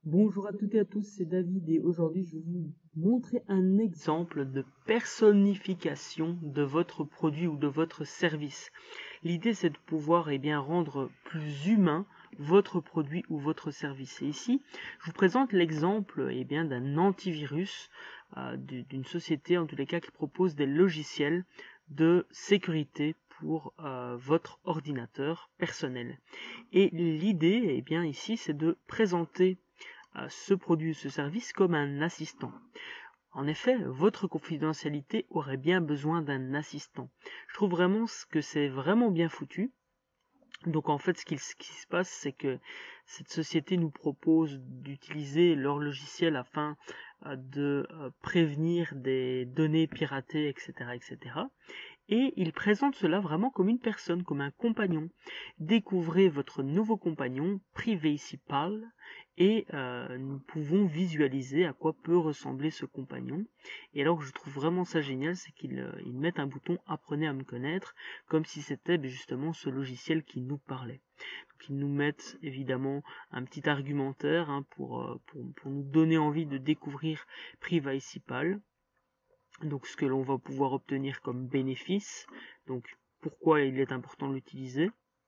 Bonjour à toutes et à tous, c'est David et aujourd'hui je vais vous montrer un exemple de personnification de votre produit ou de votre service. L'idée c'est de pouvoir rendre plus humain votre produit ou votre service. Et ici, je vous présente l'exemple d'un antivirus d'une société en tous les cas qui propose des logiciels de sécurité pour votre ordinateur personnel. Et l'idée ici c'est de présenter ce produit ou ce service comme un assistant. En effet, votre confidentialité aurait bien besoin d'un assistant. Je trouve vraiment que c'est vraiment bien foutu. Donc en fait, ce qui se passe, c'est que cette société nous propose d'utiliser leur logiciel afin de prévenir des données piratées, etc., etc. Et il présente cela vraiment comme une personne, comme un compagnon. Découvrez votre nouveau compagnon, PrivacyPal, et nous pouvons visualiser à quoi peut ressembler ce compagnon. Et alors je trouve vraiment ça génial, c'est qu'ils mettent un bouton apprenez à me connaître, comme si c'était justement ce logiciel qui nous parlait. Donc ils nous mettent évidemment un petit argumentaire pour nous donner envie de découvrir PrivacyPal. Donc ce que l'on va pouvoir obtenir comme bénéfice, donc pourquoi il est important de l'utiliser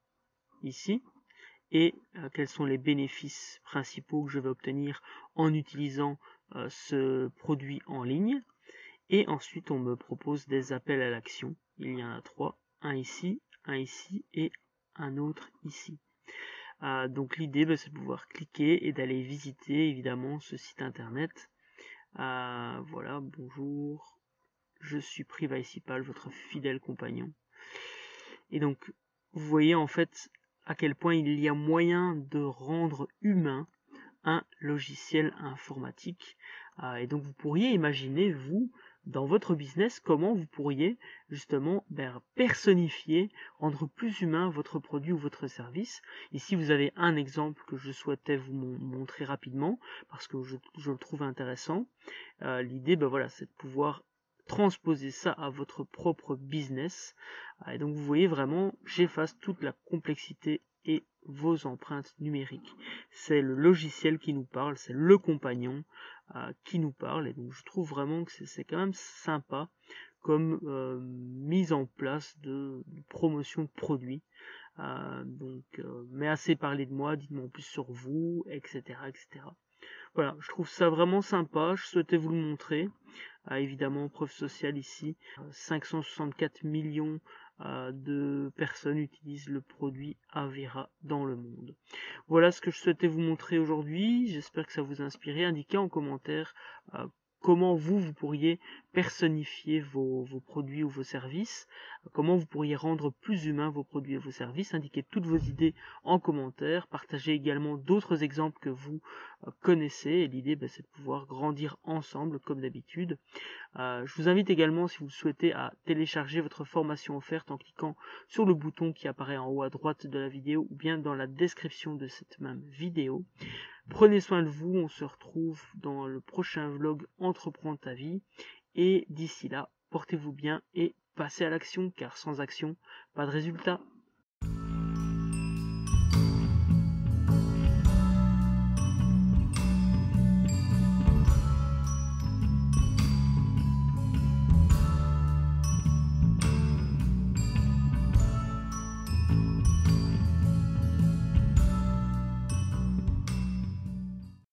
ici, et quels sont les bénéfices principaux que je vais obtenir en utilisant ce produit en ligne. Et ensuite on me propose des appels à l'action, il y en a 3, un ici et un autre ici. Donc l'idée c'est de pouvoir cliquer et d'aller visiter évidemment ce site internet. Voilà, bonjour, je suis PrivacyPal, votre fidèle compagnon. Et donc, vous voyez en fait à quel point il y a moyen de rendre humain un logiciel informatique. Et donc, vous pourriez imaginer, vous, dans votre business, comment vous pourriez justement personnifier, rendre plus humain votre produit ou votre service. Ici, vous avez un exemple que je souhaitais vous montrer rapidement, parce que je le trouve intéressant. L'idée, c'est de pouvoir transposer ça à votre propre business. Et donc vous voyez vraiment, j'efface toute la complexité et vos empreintes numériques. C'est le logiciel qui nous parle, c'est le compagnon qui nous parle, et donc je trouve vraiment que c'est quand même sympa comme mise en place de promotion de produits. Mais assez parlé de moi, dites-moi en plus sur vous, etc., etc. Voilà, je trouve ça vraiment sympa, je souhaitais vous le montrer. Évidemment, preuve sociale ici, 564 millions de personnes utilisent le produit Avera dans le monde. Voilà ce que je souhaitais vous montrer aujourd'hui, j'espère que ça vous a inspiré. Indiquez en commentaire comment vous pourriez personnifier vos produits ou vos services, comment vous pourriez rendre plus humains vos produits et vos services. Indiquez toutes vos idées en commentaire, partagez également d'autres exemples que vous connaissez, et l'idée c'est de pouvoir grandir ensemble comme d'habitude. Je vous invite également, si vous le souhaitez, à télécharger votre formation offerte en cliquant sur le bouton qui apparaît en haut à droite de la vidéo ou bien dans la description de cette même vidéo. Prenez soin de vous, on se retrouve dans le prochain vlog Entreprends ta vie, et d'ici là, portez-vous bien et passez à l'action, car sans action, pas de résultat.